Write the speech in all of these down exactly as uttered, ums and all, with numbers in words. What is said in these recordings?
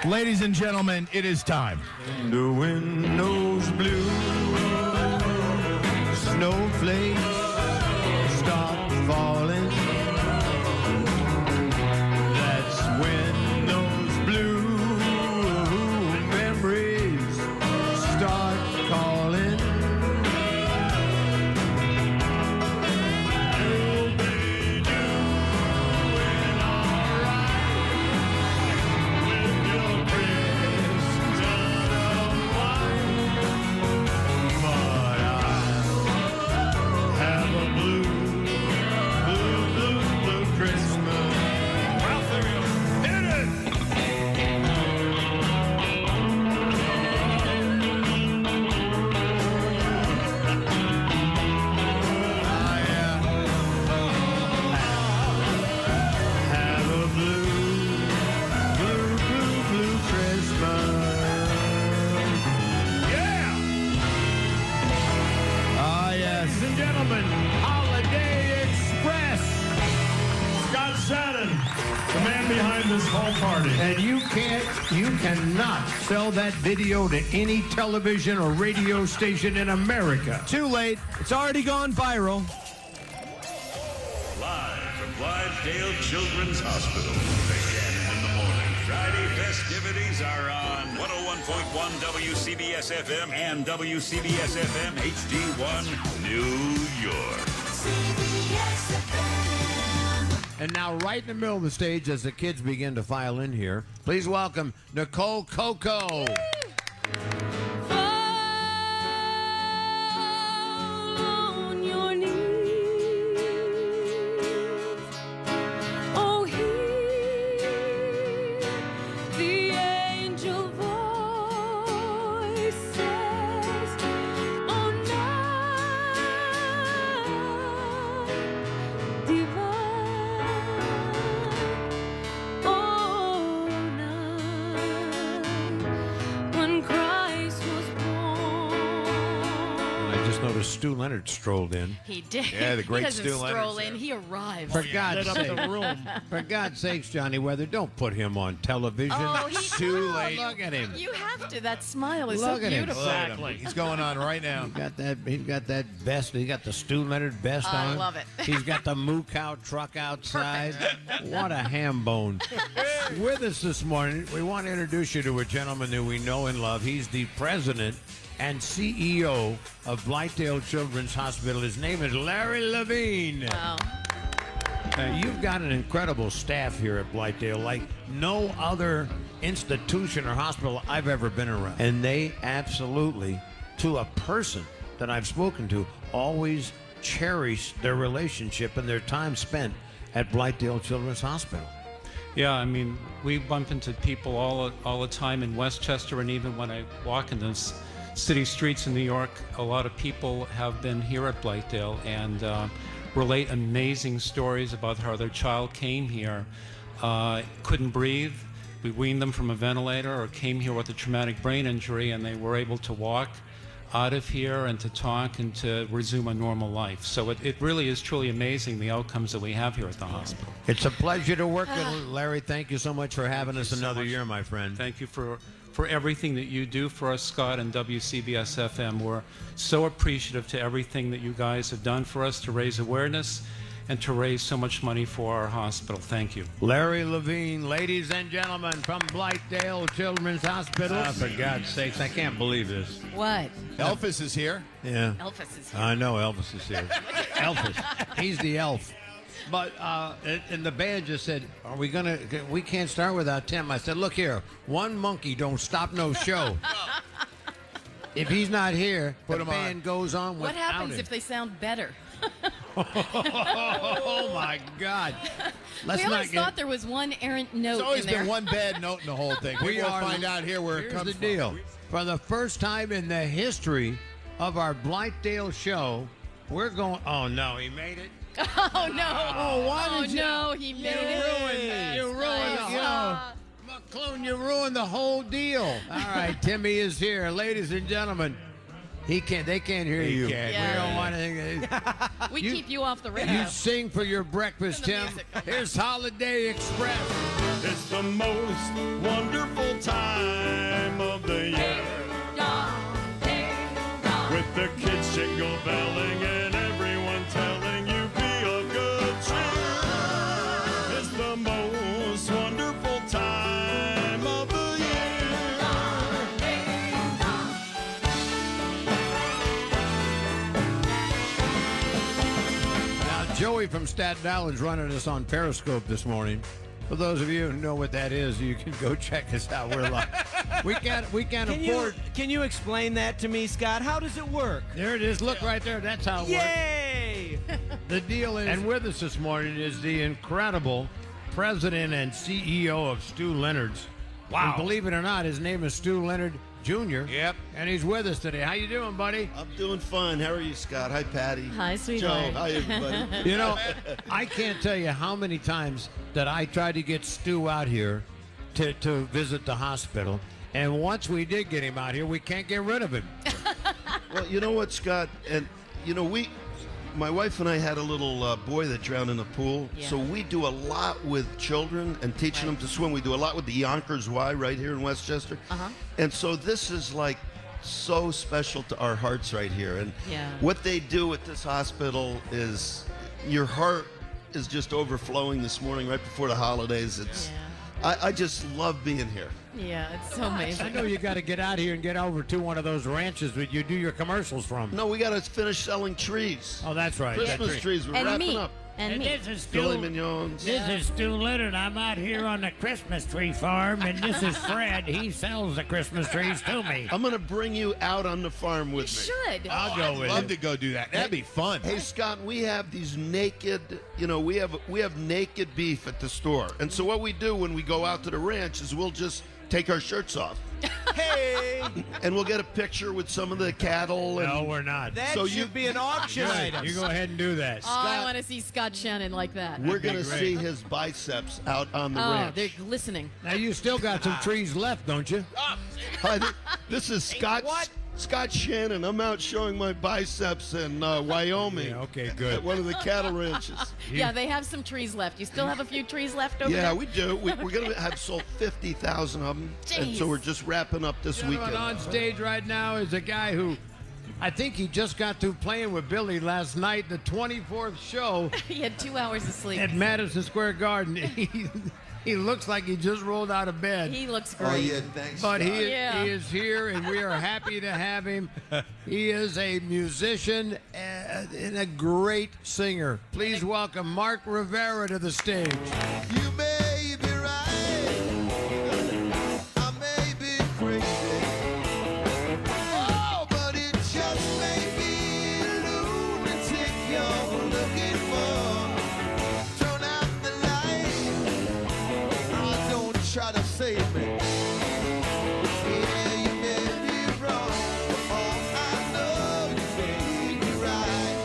Ladies and gentlemen, it is time. The window's blue, snowflakes start falling. That's when those blue memories start calling. You'll be doing alright with your Christian wine, but I'll have a blue, blue, blue, blue Christmas. Well, there you go. Hit it! I have a blue, blue, blue, blue Christmas. Yeah! Ah, yes. Ladies and gentlemen, Holiday Express. Scott Shannon, the man behind this whole party. And you can't, you cannot sell that video to any television or radio station in America. Too late. It's already gone viral. Live from Clydesdale Children's Hospital. Again in the morning. Friday festivities are on one oh one point one W C B S F M and W C B S F M H D one, New York. And now, right in the middle of the stage, as the kids begin to file in here, please welcome Nicole Coco. On your knees. Oh, hear the angel voices. Oh, night divine. Oh, night when Christ was born. I just noticed Stu Leonard strolled in. He did. Yeah, the great he doesn't Stu Leonard's stroll there. in. He arrives. For God's Lit up sake. the room. For God's sakes, Johnny Weather, don't put him on television. Oh, he Too will. late. You- Look at him. You have to. That smile is Look so at him. beautiful. Look at him. Exactly. He's going on right now. He's got that. He's got that vest. He got the Stu Leonard vest I on. love it. He's got the moo cow truck outside. What a ham bone! With us this morning, we want to introduce you to a gentleman that we know and love. He's the president and C E O of Blightdale Children's Hospital. His name is Larry Levine. Wow. Uh, you've got an incredible staff here at Blightdale, like no other institution or hospital I've ever been around. And they absolutely, to a person that I've spoken to, always cherish their relationship and their time spent at Blightdale Children's Hospital. Yeah, I mean, we bump into people all all the time in Westchester, and even when I walk in the s- city streets in New York, a lot of people have been here at Blightdale and uh, relate amazing stories about how their child came here, uh, couldn't breathe. We weaned them from a ventilator, or came here with a traumatic brain injury, and they were able to walk out of here and to talk and to resume a normal life. So it, it really is truly amazing, the outcomes that we have here at the hospital. It's a pleasure to work with you, Larry. Thank you so much for having us so another much. year, my friend. Thank you for, for everything that you do for us, Scott, and W C B S F M. We're so appreciative to everything that you guys have done for us to raise awareness and to raise so much money for our hospital. Thank you. Larry Levine, ladies and gentlemen, from Blightdale Children's Hospital. Ah, for God's sakes, I can't believe this. What? Elvis is here. Yeah. Elvis is here. I know Elvis is here. Elvis. He's the elf. But, uh, and, and the band just said, are we going to, we can't start without Tim. I said, look here, one monkey don't stop no show. If he's not here, Put the him band on. goes on What without happens him. if they sound better? Oh, my God. Let's we not always get... thought there was one errant note There's always in there. been one bad note in the whole thing. We We'll are- find out here where Here's it comes the from. deal. For the first time in the history of our Blightdale show, we're going... Oh, no, he made it. Oh, no. Oh, why Oh, did you... no, he made it. ruined, you ruined Nice. the whole... McClune, you ruined the whole deal. All right, Timmy is here. Ladies and gentlemen, he can't, they can't hear He you. can't. We Yeah. don't want to... We You- keep you off the radio. You sing for your breakfast, Turn the Tim. music up. Here's Holiday Express. It's the most wonderful time Joey from Staten Island's running us on Periscope this morning. For those of you who know what that is, you can go check us out. We're live. We can't. We can't Can you, afford. can you explain that to me, Scott? How does it work? There it is. Look right there. That's how it works. Yay! The deal is. And with us this morning is the incredible president and C E O of Stu Leonard's. Wow. And believe it or not, his name is Stu Leonard Junior Yep. And he's with us today. How you doing, buddy? I'm doing fine. How are you, Scott? Hi, Patty. Hi, Joe. sweetheart. Hi, everybody. You know, I can't tell you how many times that I tried to get Stu out here to, to visit the hospital. And once we did get him out here, we can't get rid of him. Well, you know what, Scott? And, you know, we, my wife and I had a little uh, boy that drowned in a pool. Yeah. So we do a lot with children and teaching Right. them to swim. We do a lot with the Yonkers Y right here in Westchester. Uh-huh. And so this is like so special to our hearts right here. And Yeah. what they do at this hospital is your heart is just overflowing this morning right before the holidays. It's I, I just love being here. Yeah, it's so I amazing. know you got to get out here and get over to one of those ranches that you do your commercials from. No, we got to finish selling trees. Oh, that's right. Christmas That's trees. We're And wrapping meat. up. And meat. is Filet mignons. This is Stu Leonard. I'm out here on the Christmas tree farm, and this is Fred. He sells the Christmas trees to me. I'm going to bring you out on the farm with You me. should. I'll I'd go with love you. to go do that. That'd be fun. Hey Scott, we have these naked, you know, we have we have naked beef at the store. And so what we do when we go out to the ranch is we'll just take our shirts off. Hey! And we'll get a picture with some of the cattle and No, we're not. That So should you- be an auction Good. item. You go ahead and do that. Oh, I want to see Scott Shannon like that. we're going to great. see his biceps out on the Oh, ranch. they're glistening. Now you still got some trees left, don't you? Hi, th- this is Scott What? Scott Shannon. I'm out showing my biceps in uh, Wyoming. Yeah, okay, At good. one of the cattle ranches. Yeah, they have some trees left. You still have a few trees left over Yeah, there? we do. We, we're going to have sold fifty thousand of them. And so Jeez. we're just wrapping up this You know what, weekend. on stage right now is a guy who I think he just got through playing with Billy last night, the twenty-fourth show He had two hours of sleep. at Madison Square Garden. He, he looks like he just rolled out of bed. He looks great. Oh, yeah, thanks. But he is, Yeah. he is here, and we are happy to have him. He is a musician and and a great singer. Please welcome Mark Rivera to the stage. You may be right, I may be crazy. Oh, but it just may be lunatic you're looking for. Turn out the light, oh, don't try to save me. Yeah, you may be wrong, but all I know you may be right.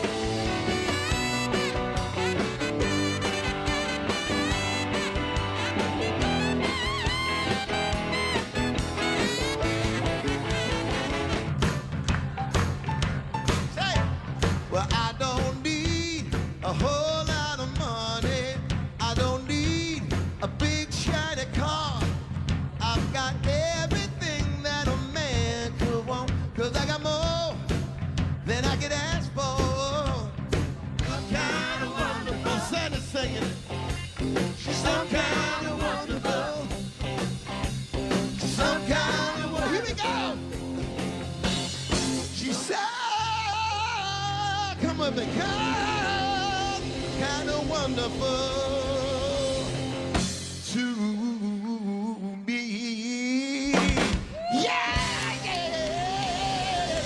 Say, well, I don't need a whole lot of money. I don't need a big shiny car. I've got everything that a man could want. Cause I got more than I could ask for. Some kind of wonderful. Santa's singing. Some kind of wonderful. Some kind of wonderful. Here we go. She said, come with me, kind, kind of wonderful to me. Yeah, yeah.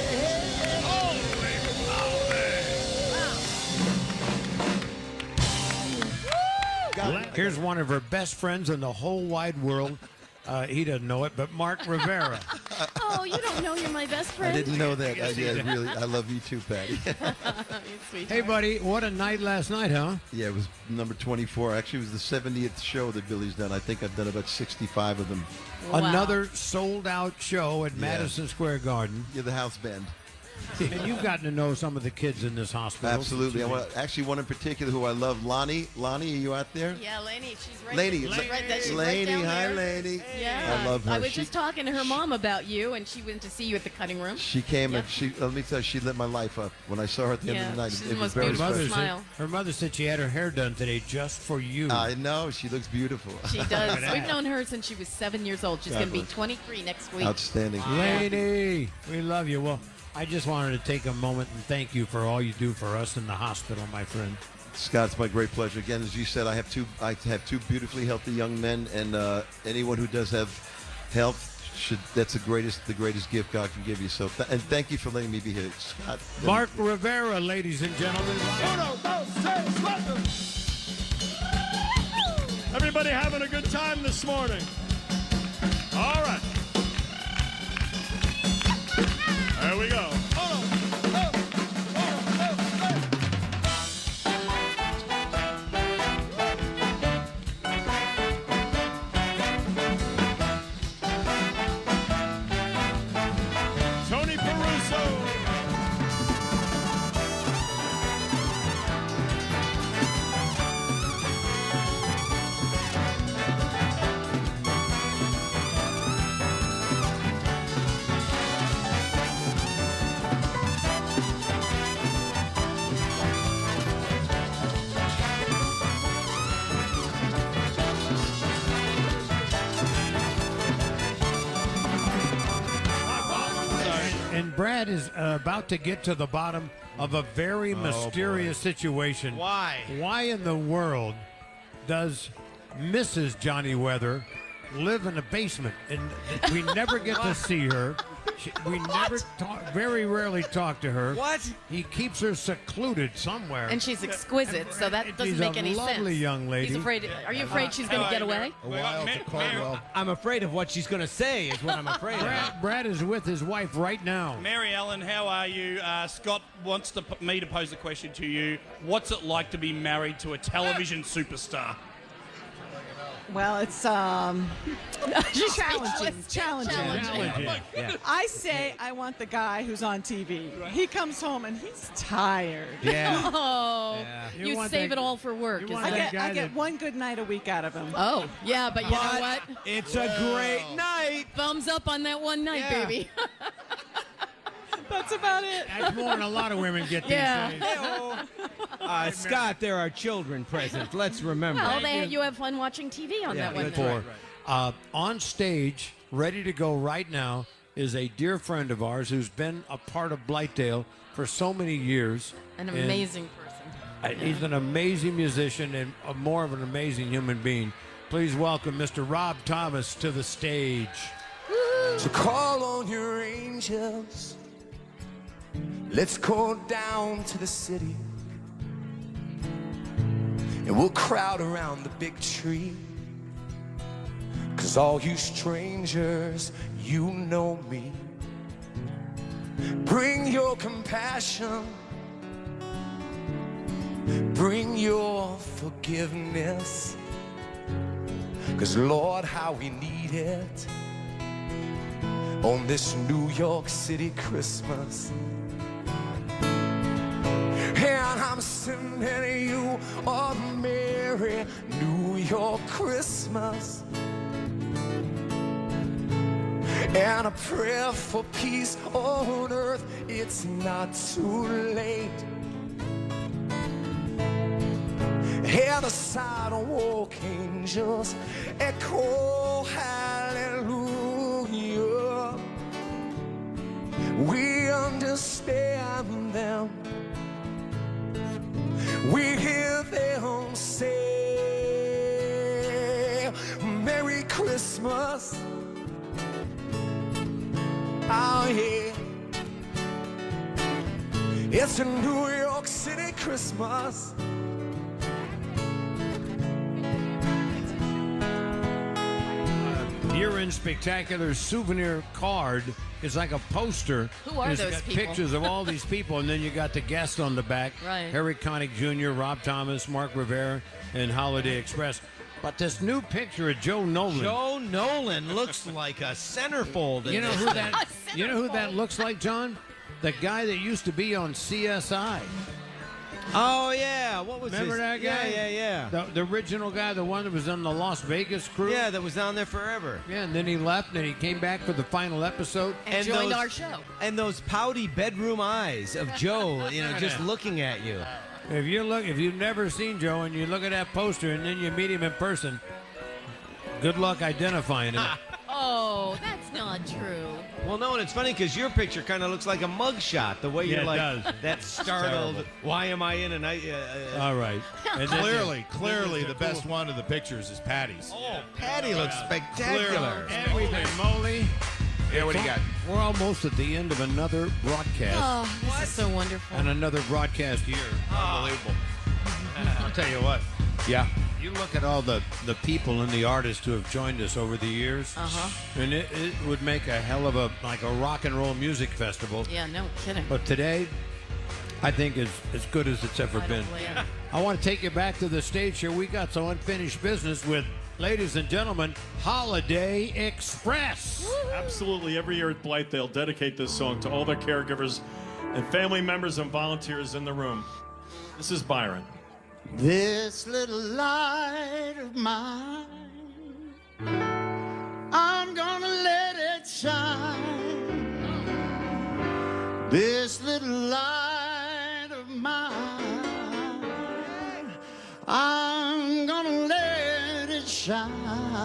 Here's one of her best friends in the whole wide world. Uh, he doesn't know it, but Mark Rivera. Oh, you don't know you're my best I friend? didn't know that. I, yeah, really, I love you too, Patty. Sweetheart. Hey, buddy, what a night last night, huh? Yeah, it was number twenty-four. Actually, it was the seventieth show that Billy's done. I think I've done about sixty-five of them. Wow. Another sold-out show at Yeah. Madison Square Garden. Yeah, the house band. And you've gotten to know some of the kids in this hospital. Absolutely. I want, actually, one in particular who I love, Lonnie. Lonnie, are you out there? Yeah, Lainey, she's right Laney, She's right there. She's Laney, right down hi, there. Laney. Yeah. I love her. I was She- just talking to her mom about you, and she went to see you at the cutting room. She came Yep. and she, let me tell you, she lit my life up. When I saw her at the Yeah, end of the night, she's it, the it was most very Her beautiful mother, special. said, smile. her mother said she had her hair done today just for you. I know, she looks beautiful. She does. We've known her since she was seven years old. She's God going to be bless. twenty-three next week. Outstanding. Lady, we love you. Well, I just wanted to take a moment and thank you for all you do for us in the hospital, my friend. Scott, it's my great pleasure. Again, as you said, I have two. I have two beautifully healthy young men, and uh, anyone who does have health should. That's the greatest, the greatest gift God can give you. So, th- and thank you for letting me be here, Scott. Mark Rivera, ladies and gentlemen. Everybody having a good time this morning? All right. There we go. Tony Peruso. And Brad is uh, about to get to the bottom of a very mysterious situation. Why? Why in the world does Missus Johnny Weather live in a basement? And we never get to see her. She, we never talk, very rarely talk to her. What? He keeps her secluded somewhere. And she's exquisite, so that doesn't She's make a any sense. lovely young lady. He's afraid. Are you afraid she's going to get away? A while to Caldwell. I'm afraid of what she's going to say is what I'm afraid of. Brad, Brad is with his wife right now. Mary Ellen, how are you? Uh, Scott wants to, p- me to pose a question to you. What's it like to be married to a television superstar? Well, it's um, She's challenging. speechless. Challenging. Challenging. Yeah. I say I want the guy who's on T V. He comes home and he's tired. Yeah. Oh, Yeah. you, You want save that- it all for work. you is want I that- that get I guy get that- one good night a week out of him. Oh, yeah, but you know what? It's a great night. Thumbs up on that one night, Yeah. baby. That's about it. That's more than a lot of women get these Yeah. days. Uh, Scott, there are children present. Let's remember. Well, they, you have fun watching T V on Yeah, that one good night. For uh, on stage, ready to go right now, is a dear friend of ours who's been a part of Blightdale for so many years. An And, amazing person. uh, he's an amazing musician and a, more of an amazing human being. Please welcome Mister Rob Thomas to the stage. So call on your angels. Let's go down to the city. And we'll crowd around the big tree. 'Cause all you strangers, you know me. Bring your compassion. Bring your forgiveness. 'Cause Lord, how we need it on this New York City Christmas. And I'm sending you a Merry New York Christmas and a prayer for peace on earth. It's not too late. And the sidewalk angels echo hallelujah. We understand them. We hear them say Merry Christmas. Oh yeah, it's a New York City Christmas. Year-end spectacular souvenir card is like a poster. Who are It's those got people? pictures of all these people, and then you got the guests on the back. Right. Harry Connick Junior, Rob Thomas, Mark Rivera, and Holiday Express. But this new picture of Joe Nolan. Joe Nolan looks like a centerfold. in You know this who thing. that? You know who that looks like, John? The guy that used to be on C S I. Oh yeah, what was Remember his? that guy? Yeah, yeah, yeah. The, the original guy, the one that was on the Las Vegas crew. Yeah, that was down there forever. Yeah, and then he left, and he came back for the final episode. And, joined those, our show. And those pouty bedroom eyes of Joe, you know, just looking at you. If you look, if you've never seen Joe and you look at that poster and then you meet him in person, good luck identifying him. Oh, Oh, that's not true. Well, no, and it's funny because your picture kind of looks like a mugshot. The way Yeah, you're it like does. that startled. terrible. Why am I in? And I. Uh, uh, All right. And then- Clearly, clearly, the best one of the pictures is Patty's. Oh, Patty looks spectacular. Holy moly. Yeah, what do you got? We're almost at the end of another broadcast Oh, this is so wonderful. and another broadcast year. Unbelievable. I'll tell you what. Yeah. You look at all the, the people and the artists who have joined us over the years, Uh-huh. and it, it would make a hell of a like a rock and roll music festival. Yeah, no kidding. But today, I think is as good as it's ever I been. don't blame you. I want to take you back to the stage here. We got some unfinished business with, ladies and gentlemen, Holiday Express. Absolutely, every year at Blythe, they'll dedicate this song to all their caregivers and family members and volunteers in the room. This is Byron. This little light of mine, I'm gonna let it shine. This little light of mine, I'm gonna let it shine.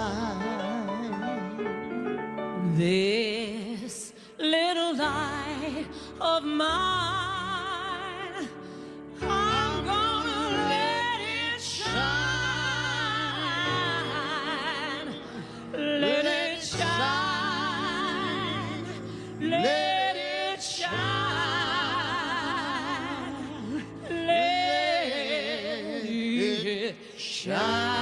This little light of mine, I'm gonna let it shine. Let it shine. Let it shine. Let it shine.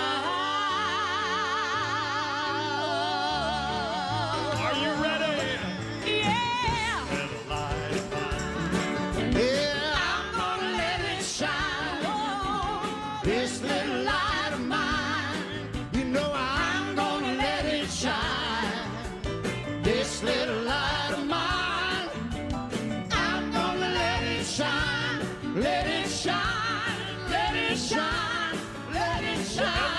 Are you ready? Yeah. Little light of mine. Yeah, I'm gonna let it shine. This little light of mine, you know I'm gonna let it shine. This little light of mine, I'm gonna let it shine. Let it shine, let it shine, let it shine.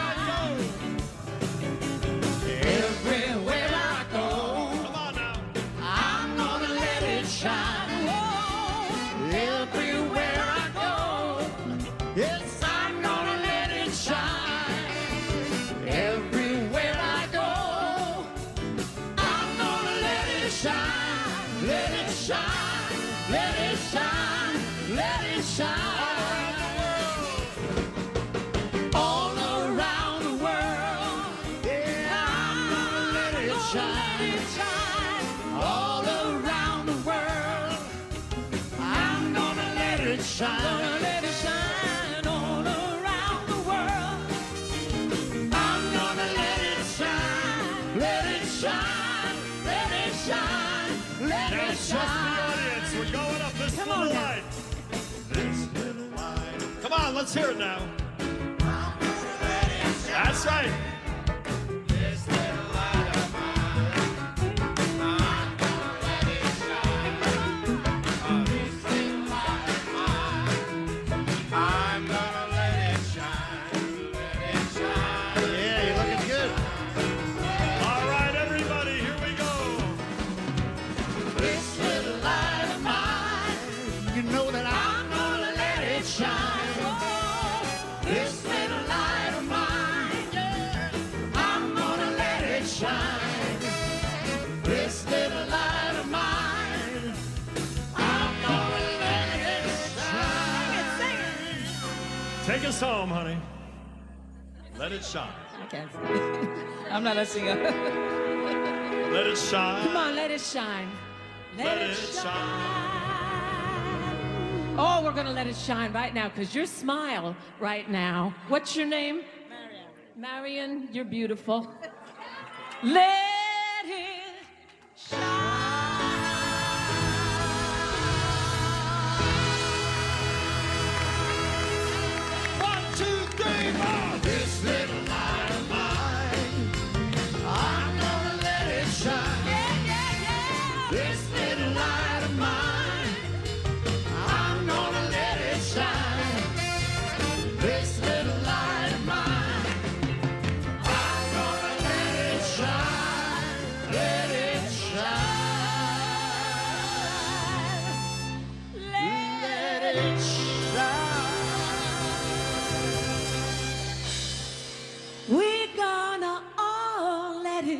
Everywhere I go, Come on now. I'm gonna let it shine. Everywhere I go, yes, I'm gonna let it shine. Everywhere I go, I'm gonna let it shine. Let it shine, let it shine, let it shine. All around the world, yeah, I'm gonna let it shine. All around the world, I'm gonna let it shine. Gonna let it shine all around the world. I'm gonna let it shine. Let it shine. Let it shine. Let Now it trust the shine. audience. We're going up this Come little on now. light. This little light. Come on, let's hear it now. That's right. I'm gonna let it shine. Let it shine. Yeah, you're looking good. All right, everybody, here we go. This little light of mine, you know that I'm gonna let it shine. This little light of mine, yeah, I'm gonna let it shine. This little light of mine, I'm gonna let it shine. Take us home, honey. Let it shine. I can't sing. I'm not a singer. Let it shine. Come on, let it shine. Let it shine. Oh, we're gonna let it shine right now because your smile right now. What's your name? Marion. Marion, you're beautiful. Let it shine. One, two, three, four. This little light of mine, I'm gonna let it shine. Yeah, yeah, yeah. This little light of mine, I'm gonna let it shine. This little light of mine, I'm gonna let it shine.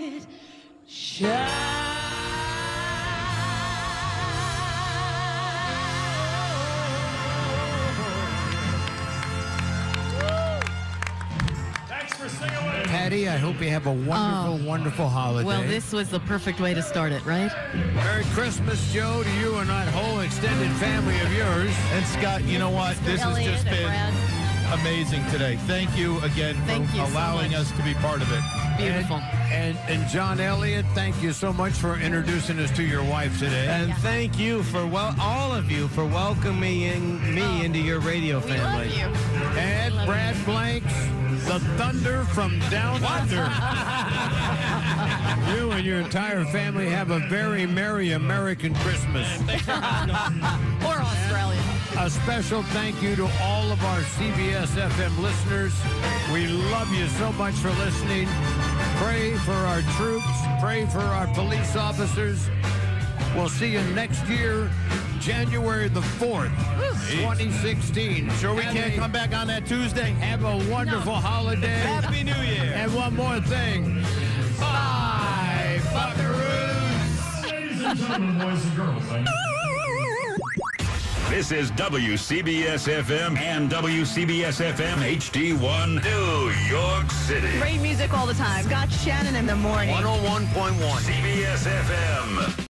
it shine. Thanks for singing with us. Patty, I hope you have a wonderful, Oh. wonderful holiday. Well, this was the perfect way to start it, right? Merry Christmas, Joe, to you and that whole extended family of yours. And Scott, you know what? This has Elliot just and been Brad. amazing today. Thank you again Thank for you so allowing much. us to be part of it. Beautiful. And, and John Elliott, thank you so much for introducing us to your wife today. And thank you for, well, all of you for welcoming me Oh. into your radio We family. love you. And Love Brad Blanks, the Thunder from Down Under. You and your entire family have a very merry American Christmas. Or Australia. A special thank you to all of our C B S F M listeners. We love you so much for listening. Pray for our troops. Pray for our police officers. We'll see you next year, January the fourth, twenty sixteen. Sure we Have can't a- come back on that Tuesday? Have a wonderful holiday. Happy New Year. And one more thing. Bye, buckaroos. Ladies and gentlemen, boys and girls, I This is W C B S F M and W C B S F M H D one, New York City. Great music all the time. Scott Shannon in the morning. one oh one point one. C B S F M.